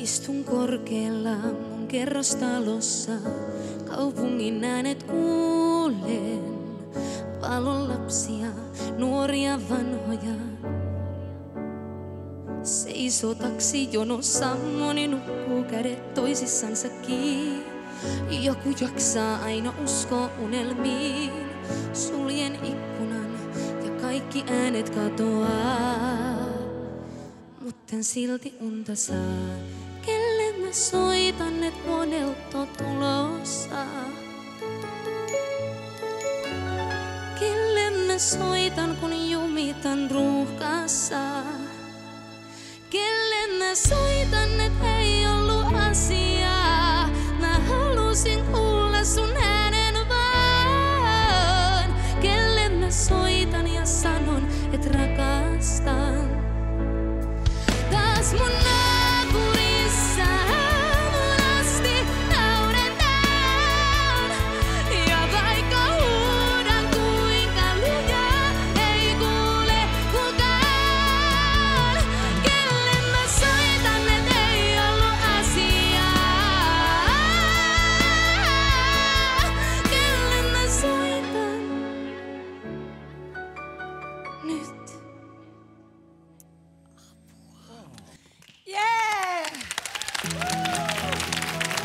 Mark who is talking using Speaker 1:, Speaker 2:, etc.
Speaker 1: Istun korkealla mun kerrostalossa, kaupungin äänet kuulen. Valon lapsia, nuoria vanhoja. Seisoo taksijonossa, moni nukkuu kädet toisissansa kiinni. Joku jaksaa aina uskoa unelmiin. Suljen ikkunan ja kaikki äänet katoaa. Mutten silti unta saa. Kelle mä soitan, et monelta on tulossa? Kelle mä soitan, kun jumitan ruuhkassa? Kelle mä soitan, et ei ollut asiaa? Mä halusin kuulla sun ääni.